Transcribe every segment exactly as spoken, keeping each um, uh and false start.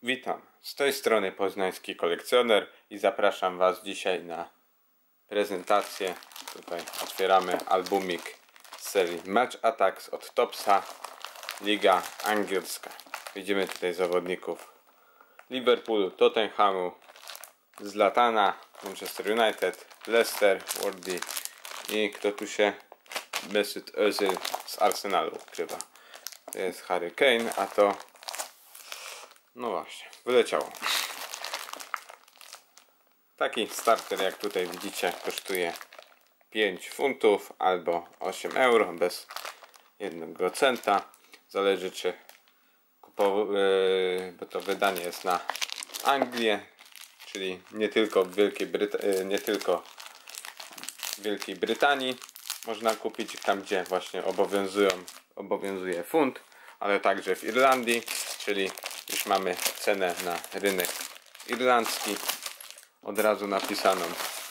Witam, z tej strony poznański kolekcjoner i zapraszam Was dzisiaj na prezentację. Tutaj otwieramy albumik z serii Match Attax od Topsa, Liga Angielska. Widzimy tutaj zawodników Liverpoolu, Tottenhamu, Zlatana, Manchester United, Leicester, Wardy i kto tu się Mesut Özil z Arsenalu ukrywa. To jest Harry Kane, a to no właśnie, wyleciało. Taki starter, jak tutaj widzicie, kosztuje pięć funtów albo osiem euro bez jednego centa. Zależy, czy kupował, yy, bo to wydanie jest na Anglię, czyli nie tylko w Wielkiej Bryta yy, nie tylko w Wielkiej Brytanii można kupić, tam gdzie właśnie obowiązują, obowiązuje funt, ale także w Irlandii, czyli już mamy cenę na rynek irlandzki od razu napisaną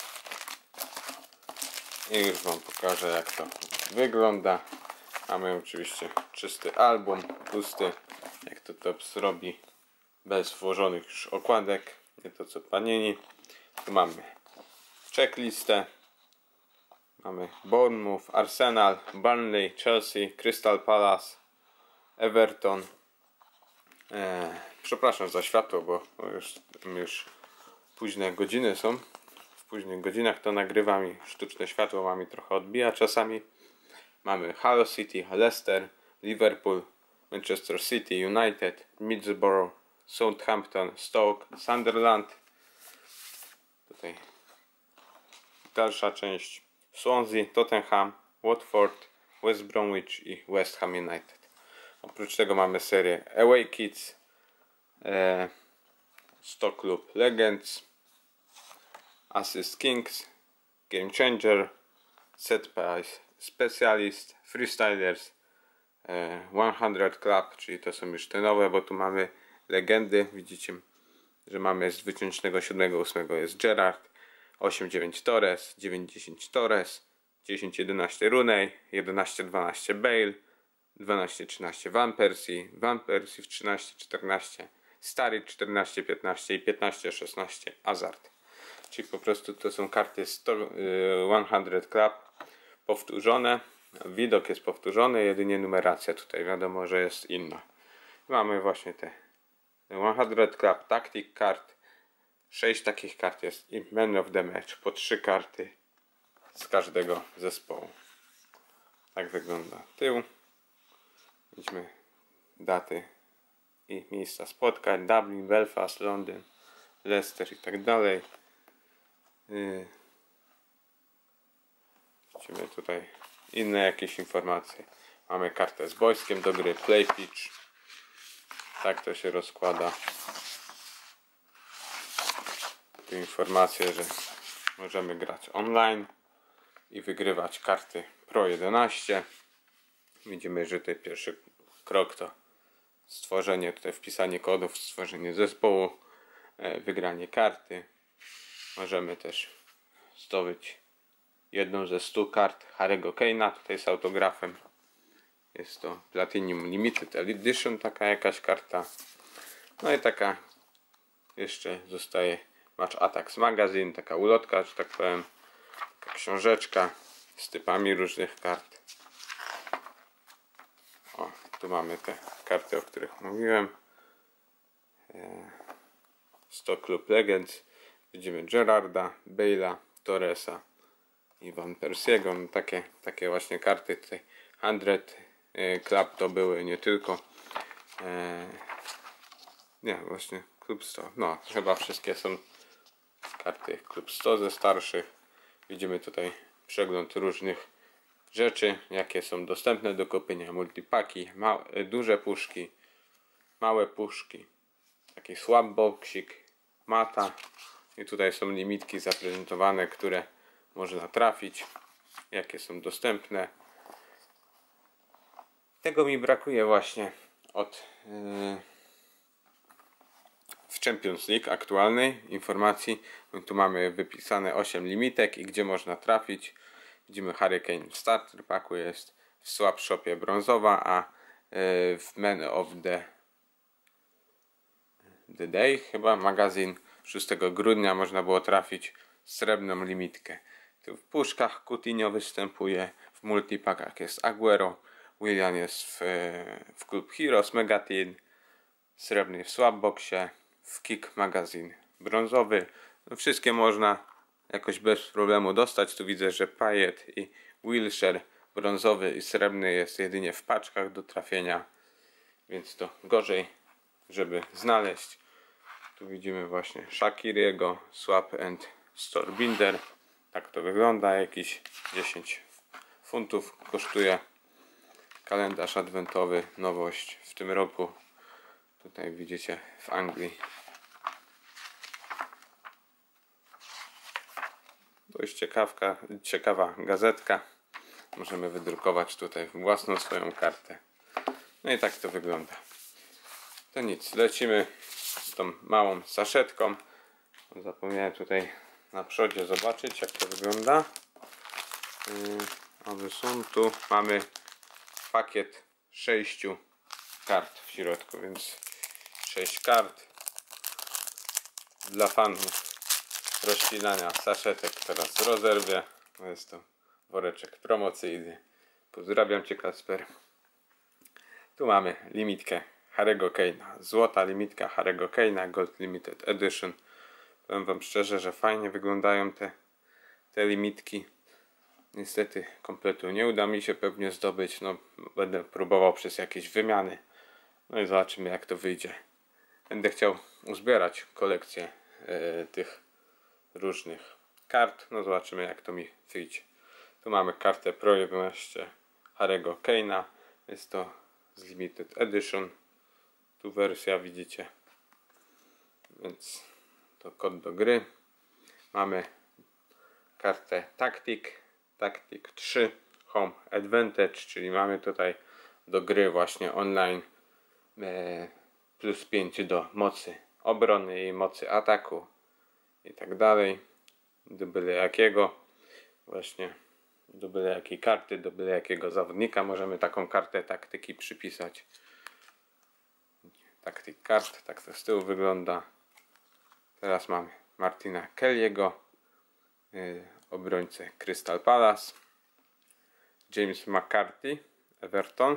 i już Wam pokażę, jak to wygląda. Mamy oczywiście czysty album, pusty, jak to Tops robi, bez włożonych już okładek, nie to co Panini. Tu mamy checklistę, mamy Bournemouth, Arsenal, Burnley, Chelsea, Crystal Palace, Everton. Eee, przepraszam za światło, bo już, już późne godziny są. W późnych godzinach to nagrywam i sztuczne światło ma mi trochę odbija czasami. Mamy Hull City, Leicester, Liverpool, Manchester City, United, Middlesbrough, Southampton, Stoke, Sunderland. Tutaj dalsza część. Swansea, Tottenham, Watford, West Bromwich i West Ham United. Oprócz tego mamy serię Away Kids, e, Stock Club Legends, Assist Kings, Game Changer, Set Piece Specialist, Freestylers, e, sto Club, czyli to są już te nowe, bo tu mamy legendy. Widzicie, że mamy z dwa tysiące siódmego ósmego jest Gerrard, osiem dziewięć Torres, dziewięć dziesięć Torres, dziesięć jedenaście Rooney, jedenaście dwanaście Bale, dwanaście trzynaście Van Persie, Van Persie w trzynaście czternaście, Sturridge czternaście piętnaście i piętnaście szesnaście Hazard. Czyli po prostu to są karty sto, sto Club powtórzone. Widok jest powtórzony, jedynie numeracja tutaj wiadomo, że jest inna. Mamy właśnie te sto Club Tactic Card. sześć takich kart jest i Man of the Match, po trzy karty z każdego zespołu. Tak wygląda tył. Widzimy daty i miejsca spotkań: Dublin, Belfast, Londyn, Leicester i tak dalej. Yy. Widzimy tutaj inne jakieś informacje. Mamy kartę z boiskiem do gry, Play Pitch. Tak to się rozkłada. Tu informacje, że możemy grać online i wygrywać karty Pro jedenaście. Widzimy, że tutaj pierwszy krok to stworzenie, tutaj wpisanie kodów, stworzenie zespołu, wygranie karty. Możemy też zdobyć jedną ze stu kart Harry'ego Kane'a, tutaj z autografem. Jest to Platinum Limited Edition, taka jakaś karta. No i taka jeszcze zostaje Match Attax Magazine, taka ulotka, że tak powiem, taka książeczka z typami różnych kart. O, tu mamy te karty, o których mówiłem. Stock Club Legends. Widzimy Gerrarda, Bale'a, Torresa i Van Persiego. No takie, takie właśnie karty tutaj. sto Club to były nie tylko e, nie, właśnie Klub sto. No, chyba wszystkie są karty Klub sto ze starszych. Widzimy tutaj przegląd różnych rzeczy, jakie są dostępne do kupienia. Multipaki, małe, duże puszki, małe puszki, taki swapboxik, mata i tutaj są limitki zaprezentowane, które można trafić, jakie są dostępne. Tego mi brakuje właśnie od yy, w Champions League aktualnej informacji. Tu mamy wypisane osiem limitek i gdzie można trafić. Widzimy Harry Kane w starter packu, jest w swap shopie brązowa, a yy, w Man of the The Day chyba magazyn. szóstego grudnia można było trafić srebrną limitkę. Tu w puszkach Coutinho występuje, w multipakach jest Aguero, Willian jest w, w Club Heroes Mega Teen, srebrny w Swapboxie, w Kick magazyn brązowy. No wszystkie można jakoś bez problemu dostać. Tu widzę, że Payet i Wilshere brązowy i srebrny jest jedynie w paczkach do trafienia, więc to gorzej, żeby znaleźć. Tu widzimy właśnie Shaqiriego, Swap and Store Binder. Tak to wygląda, jakieś dziesięć funtów kosztuje. Kalendarz adwentowy, nowość w tym roku. Tutaj widzicie w Anglii. Dość ciekawka, ciekawa gazetka. Możemy wydrukować tutaj własną swoją kartę. No i tak to wygląda. To nic, lecimy z tą małą saszetką. Zapomniałem tutaj na przodzie zobaczyć, jak to wygląda. Yy, są tu, mamy pakiet sześciu kart w środku, więc sześć kart dla fanów rozcinania saszetek. Teraz rozerwię. Jest to woreczek promocyjny. Pozdrawiam Cię, Kasper. Tu mamy limitkę Harry'ego Kane'a. Złota limitka Harry'ego Kane'a Gold Limited Edition. Powiem Wam szczerze, że fajnie wyglądają te, te limitki. Niestety kompletu nie uda mi się pewnie zdobyć. No, będę próbował przez jakieś wymiany. No i zobaczymy, jak to wyjdzie. Będę chciał uzbierać kolekcję e, tych różnych kart. No zobaczymy, jak to mi wyjdzie. Tu mamy kartę Pro jedenaście Harry'ego Kane'a. Jest to z Limited Edition. Tu wersja widzicie. Więc to kod do gry. Mamy kartę Tactic. Tactic trzy Home Advantage, czyli mamy tutaj do gry właśnie online e, plus pięć do mocy obrony i mocy ataku i tak dalej. Do byle jakiego właśnie, do byle jakiej karty, do byle jakiego zawodnika możemy taką kartę taktyki przypisać. Tactic kart, tak to z tyłu wygląda. Teraz mamy Martina Kelly'ego, yy, obrońcę Crystal Palace, James McCarthy, Everton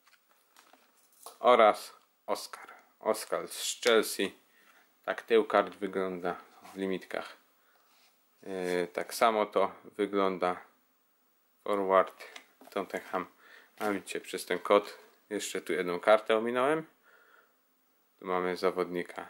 oraz Oscar. Oscar z Chelsea. Tak tył kart wygląda w limitkach. Yy, tak samo to wygląda forward Tottenham. A widzicie, przez ten kod jeszcze tu jedną kartę ominąłem. Tu mamy zawodnika.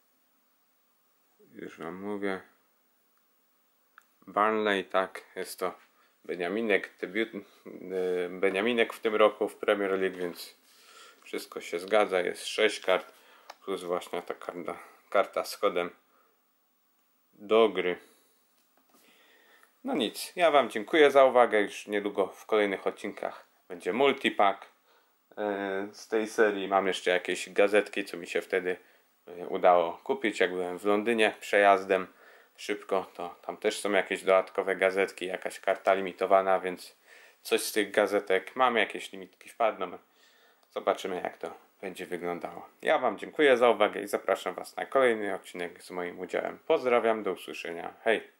Już Wam mówię. Burnley, tak, jest to Beniaminek, debiut, yy, Beniaminek w tym roku w Premier League, więc wszystko się zgadza. Jest sześć kart plus właśnie ta karta, karta z kodem do gry. No nic, ja Wam dziękuję za uwagę. Już niedługo w kolejnych odcinkach będzie multipack yy, z tej serii. Mam jeszcze jakieś gazetki, co mi się wtedy yy, udało kupić, jak byłem w Londynie przejazdem szybko, to tam też są jakieś dodatkowe gazetki, jakaś karta limitowana, więc coś z tych gazetek mamy, jakieś limitki wpadną. Zobaczymy, jak to będzie wyglądało. Ja Wam dziękuję za uwagę i zapraszam Was na kolejny odcinek z moim udziałem. Pozdrawiam, do usłyszenia. Hej!